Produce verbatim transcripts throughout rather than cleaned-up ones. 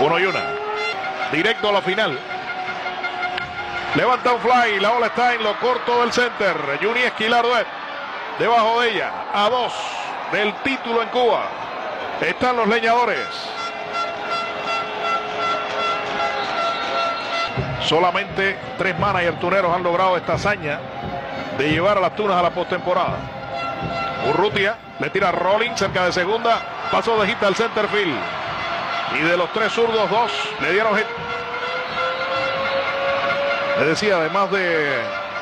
Uno y una. Directo a la final. Levanta un fly. La bola está en lo corto del center. Juni Esquilarduet. Debajo de ella. A dos del título en Cuba. Están los leñadores. Solamente tres managers tuneros han logrado esta hazaña de llevar a las Tunas a la postemporada. Urrutia le tira a Rolling cerca de segunda. Paso de hit al center field. Y de los tres zurdos, dos le dieron hit. Les decía, además de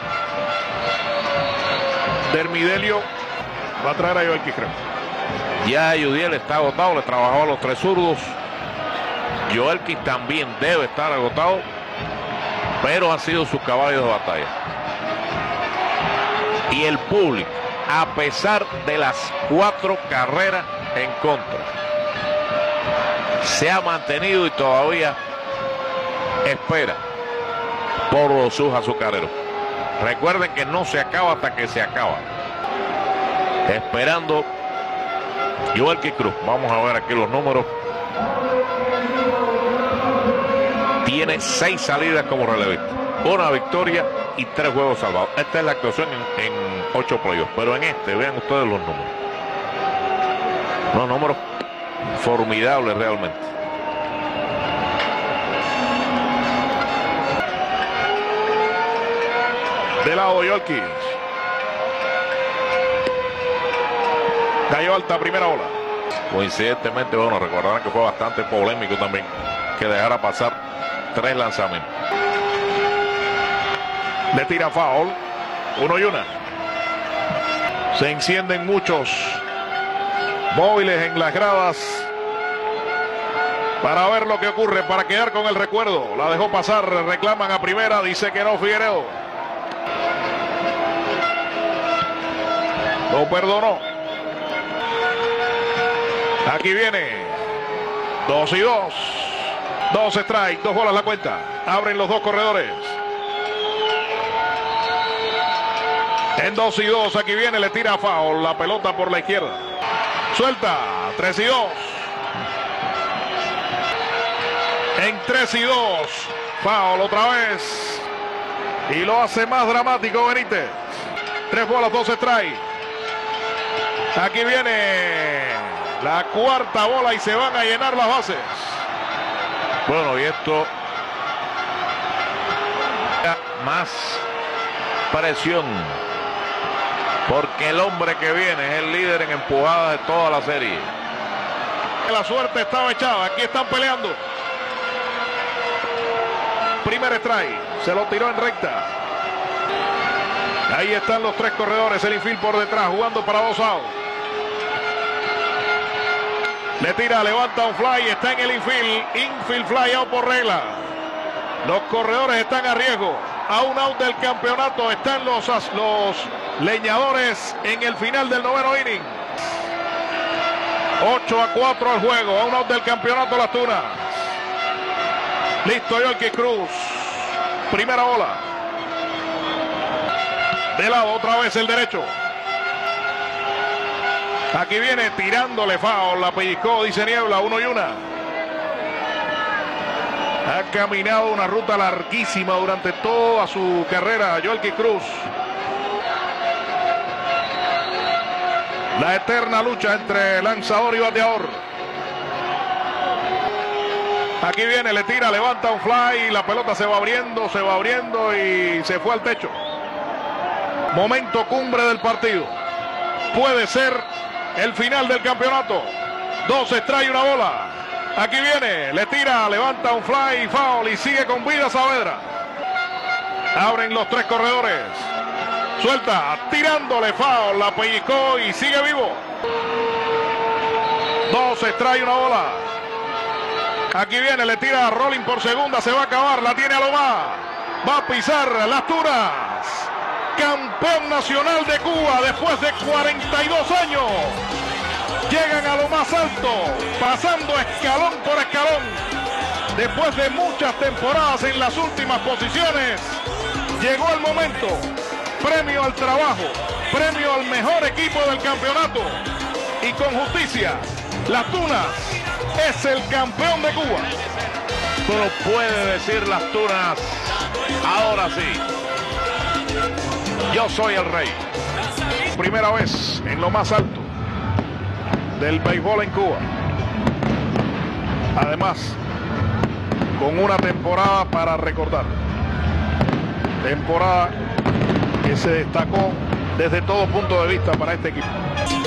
Dermidelio, va a traer a Joel Quiscreu. Ya Yudiel está agotado, le trabajó a los tres zurdos. Joelquis también debe estar agotado, pero han sido sus caballos de batalla. Y el público, a pesar de las cuatro carreras en contra, se ha mantenido y todavía espera por sus azucareros. Recuerden que no se acaba hasta que se acaba. Esperando Joelquis Cruz. Vamos a ver aquí los números. Tiene seis salidas como relevista, una victoria y tres juegos salvados. Esta es la actuación en, en ocho playoffs, pero en este, vean ustedes los números. Unos números formidables realmente. De lado Joelquis. Cayó alta primera ola. Coincidentemente, bueno, recordarán que fue bastante polémico también que dejara pasar tres lanzamientos. Le tira foul. Uno y una. Se encienden muchos móviles en las gradas para ver lo que ocurre, para quedar con el recuerdo. La dejó pasar, reclaman a primera, dice que no Figueredo. Lo perdonó. Aquí viene. Dos y dos. Dos strikes, dos bolas la cuenta. Abren los dos corredores. En dos y dos, aquí viene, le tira foul. La pelota por la izquierda. Suelta. Tres y dos. En tres y dos. Foul otra vez. Y lo hace más dramático Benítez. Tres bolas, dos strikes. Aquí viene la cuarta bola y se van a llenar las bases. Bueno, y esto más presión, porque el hombre que viene es el líder en empujadas de toda la serie. La suerte estaba echada, aquí están peleando. Primer strike, se lo tiró en recta. Ahí están los tres corredores, el infield por detrás, jugando para dos outs. Le tira, levanta un fly, está en el infield. Infield fly out por regla. Los corredores están a riesgo. A un out del campeonato están los, los leñadores en el final del noveno inning. ocho a cuatro al juego. A un out del campeonato las Tunas. Listo Joelquis Cruz. Primera bola. De lado otra vez el derecho. Aquí viene tirándole foul, la pellizcó, dice Niebla, uno y una. Ha caminado una ruta larguísima durante toda su carrera Joelquis Cruz. La eterna lucha entre lanzador y bateador. Aquí viene, le tira, levanta un fly, la pelota se va abriendo, se va abriendo y se fue al techo. Momento cumbre del partido. Puede ser el final del campeonato. Dos strikes y una bola. Aquí viene, le tira, levanta un fly, foul y sigue con vida Saavedra. Abren los tres corredores. Suelta, tirándole foul, la pellizcó y sigue vivo. Dos strikes y una bola. Aquí viene, le tira a Rolling por segunda, se va a acabar, la tiene a Lomá. Va a pisar las Tunas. Campeón nacional de Cuba después de cuarenta y dos años. Llegan a lo más alto, pasando escalón por escalón. Después de muchas temporadas en las últimas posiciones, llegó el momento. Premio al trabajo, premio al mejor equipo del campeonato. Y con justicia, las Tunas es el campeón de Cuba. Tú no puedes decir las tunas. Ahora sí. Yo soy el rey. Primera vez en lo más alto del béisbol en Cuba. Además, con una temporada para recordar. Temporada que se destacó desde todo punto de vista para este equipo.